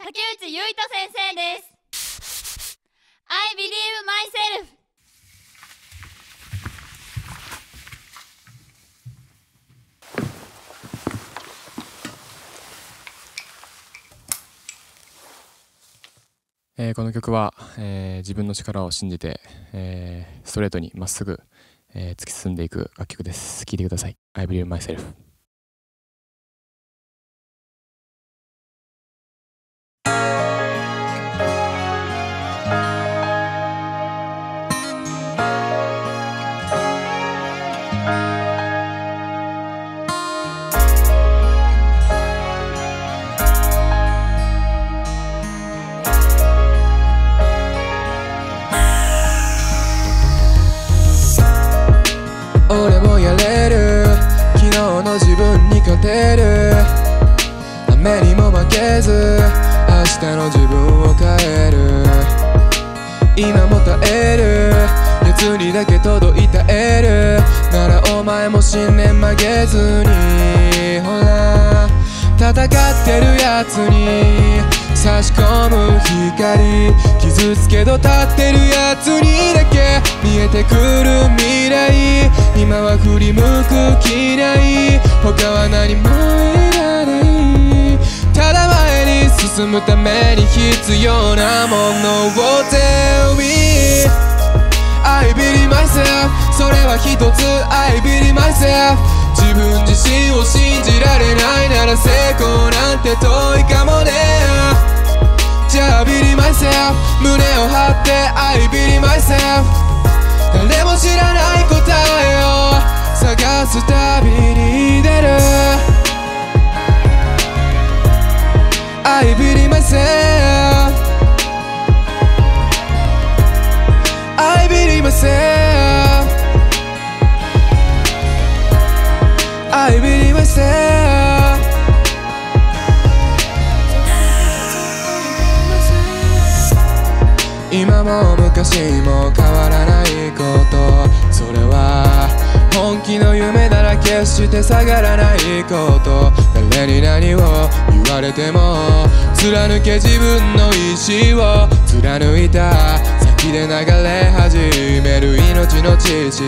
竹内結人先生です。 I believe myself。 この曲は、自分の力を信じて、ストレートにまっすぐ、突き進んでいく楽曲です。聴いてください。I believe myself。俺もやれる、昨日の自分に勝てる、雨にも負けず明日の自分を変える、今も耐える、やつにだけ届いたエールならお前も信念曲げずに、ほら戦ってるやつに差し込む光、傷つけど立ってるやつにだけ見えてくる未来、今は振り向く気ない、他は何もいらない、ただ前に進むために必要なものを Tell me I believe myself、 それは一つ I believe myself、 自分自身を信じられないなら成功なんて遠いかもね、じゃあ I believe myself、 胸を張って I believe myself、 誰も知らない答えを探す旅に出る I believe myself、 I believe myself、 I believe myself、今も昔も変わらないこと、それは本気の夢なら決して下がらないこと、誰に何を言われても貫け自分の意志を貫いた先で流れ始める命の血潮、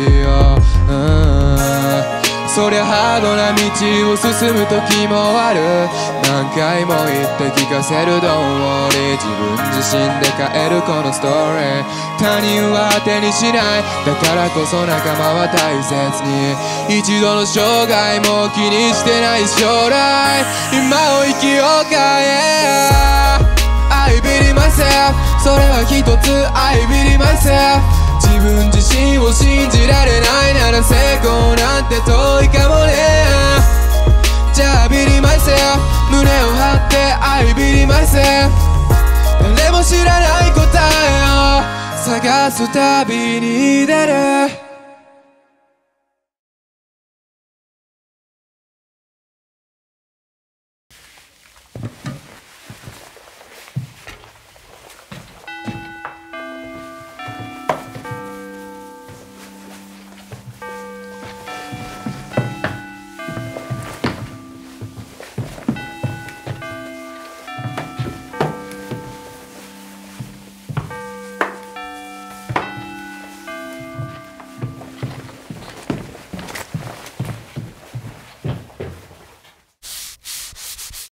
そりゃハードな道を進む時もある、何回も言って聞かせる Don't worry、 自分自身で変えるこのストーリー、他人は当てにしない、だからこそ仲間は大切に、一度の生涯も気にしてない将来、今を生きようか、yeah I believe myself、 それは一つ I believe myself、自分自身を信じられないなら成功なんて遠いかもね、じゃあ I believe myself、 胸を張って I believe myself、 誰も知らない答えを探す旅に出る。